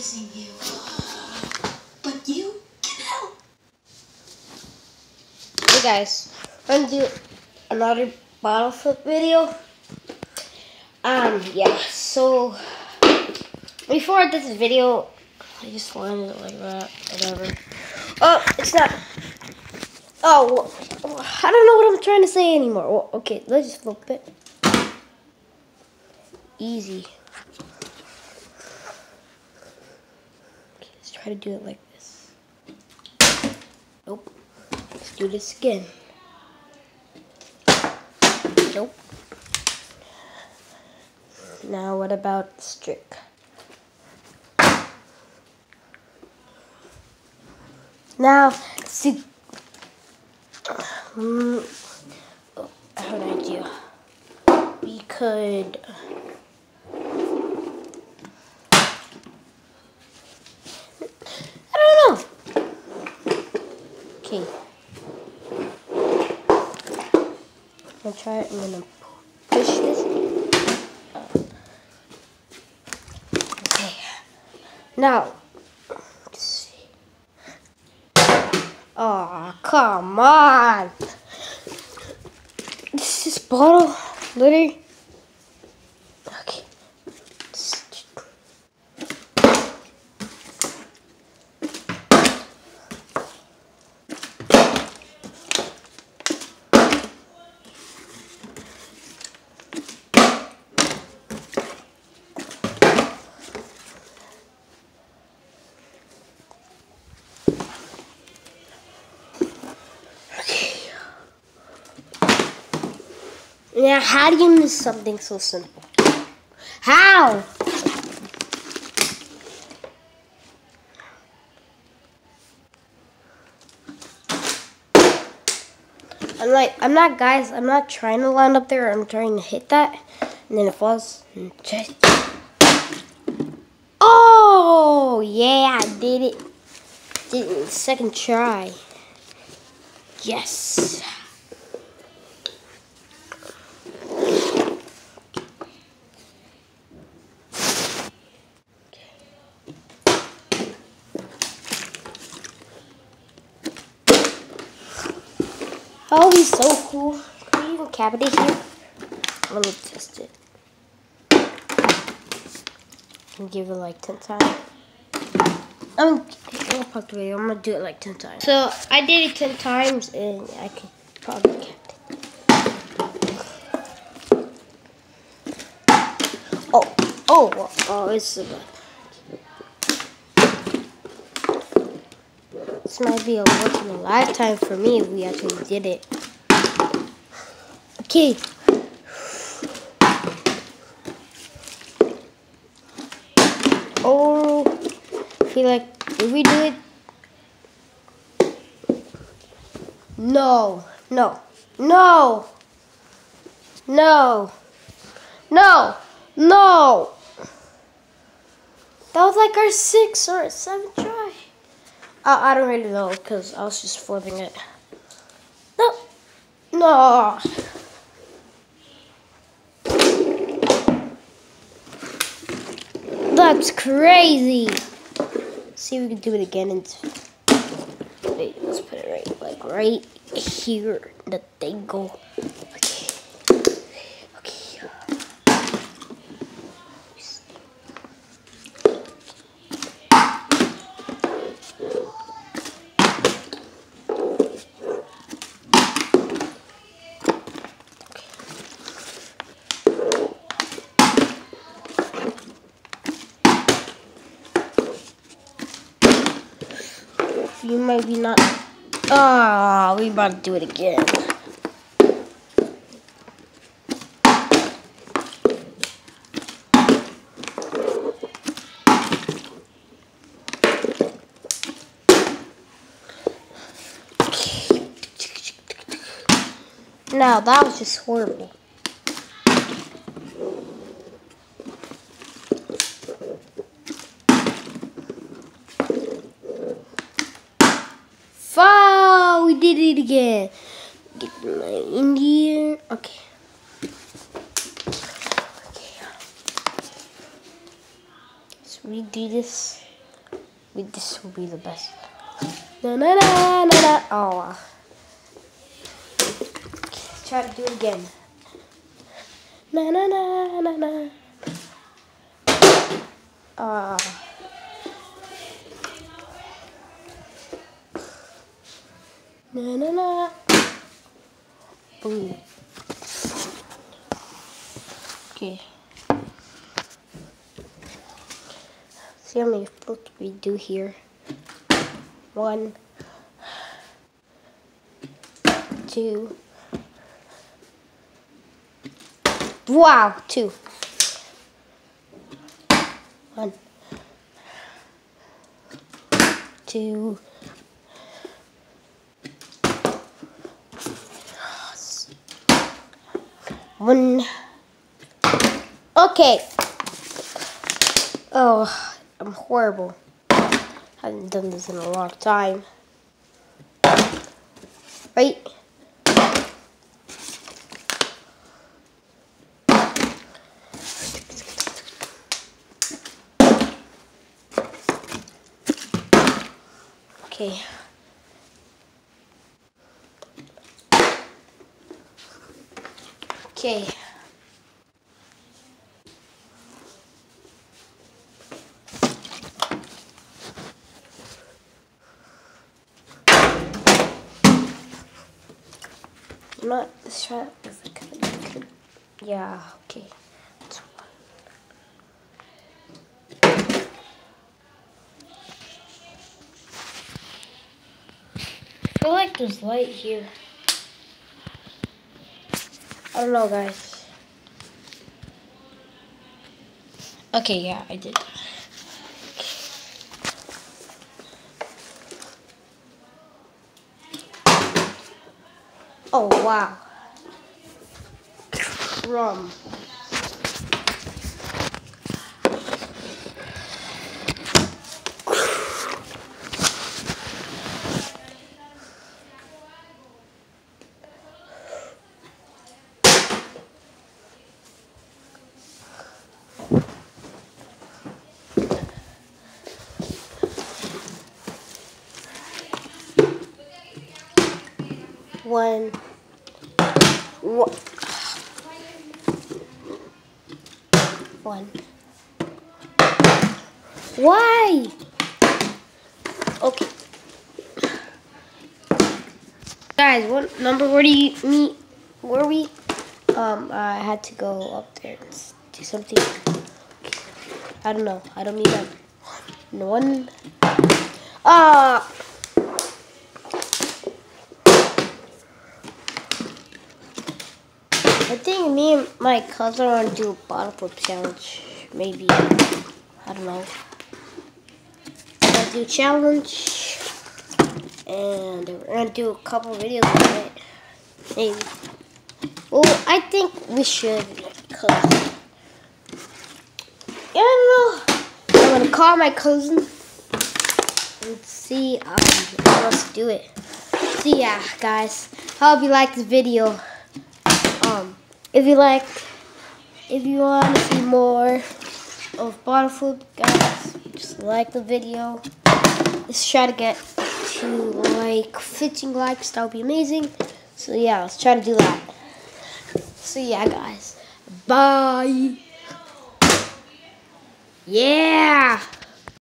missing you. But you can help. Hey guys, I'm gonna do another bottle flip video. Yeah, so before I did this video, I just landed it like that, whatever. Oh, it's not. Oh, I don't know what I'm trying to say anymore. Well, okay, let's just flip it. Easy. Okay, let's try to do it like this. Nope. Let's do this again. Nope. Now what about the trick? Now, see, oh, I have an idea. We could I don't know. Okay. I'm gonna try it. I'm gonna push this. Okay. Now, let's see. Oh, come on. This bottle, literally. Okay. Now, how do you miss something so simple? How? I'm not trying to land up there. I'm trying to hit that, and then it falls. Oh, yeah, I did it. Did it in the second try. Yes. Oh, he's so cool. Can you even cabinet here? Let me test it. And give it like 10 times. I'm gonna pause the video. I'm gonna do it like 10 times. So I did it 10 times, and I could probably get it. Oh, it's a bad. This might be a once in a lifetime for me if we actually did it. Okay. Oh, I feel like if we do it. No. That was like our 6th or 7th try. I don't really know because I was just flipping it. No. That's crazy. See if we can do it again. Wait, let's put it right here. The thing go. Okay. You might be not. Ah, we about to do it again. Now that was just horrible. Oh, we did it again. Get my Indian. Okay. Let's redo this. This will be the best. Na na na na na. Oh, wow. Try to do it again. Na na na na na. Na na na. Boom. Okay. See how many flips we do here. 1, 2. Wow, 2. 1, 2. One. Okay. Oh, I'm horrible. Haven't done this in a long time. Right? Okay. Okay. Not this shot. Yeah. Okay. That's one. I feel like there's light here. I don't know, guys. Okay, yeah, I did. Oh, wow. Rum. One. Why? Okay. Guys, what number were we? I had to go up there and do something. I don't know. I don't mean that. 1. I think me and my cousin are gonna do a bottle flip challenge. Maybe. I don't know. We're gonna do a challenge. And we're gonna do a couple videos on it. Maybe. Well, I think we should. Cause I don't know. I'm gonna call my cousin and see if he wants to do it. So yeah, guys. I hope you like this video. If you want to see more of bottle flip, guys, just like the video. Let's try to get to like 15 likes. That would be amazing. So yeah, let's try to do that. So yeah, guys, bye. Yeah.